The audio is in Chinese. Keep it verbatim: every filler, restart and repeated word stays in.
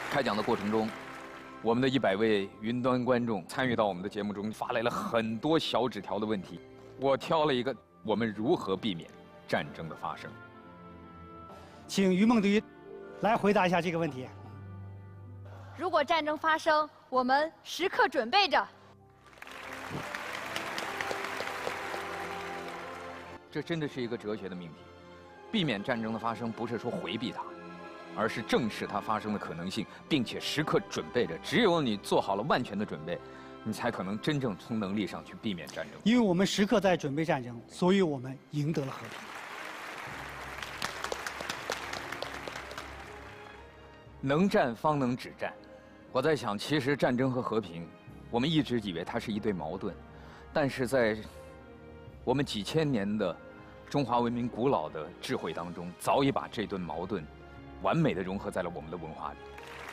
开讲的过程中，我们的一百位云端观众参与到我们的节目中，发来了很多小纸条的问题。我挑了一个，我们如何避免战争的发生？ 请于梦迪来回答一下这个问题。 如果战争发生，我们时刻准备着。 这真的是一个哲学的命题。避免战争的发生，不是说回避它，而是正视它发生的可能性，并且时刻准备着。只有你做好了万全的准备，你才可能真正从能力上去避免战争。 因为我们时刻在准备战争，所以我们赢得了和平。 能战方能止战。我在想，其实战争和和平，我们一直以为它是一对矛盾，但是在我们几千年的中华文明古老的智慧当中，早已把这顿矛盾完美的融合在了我们的文化里。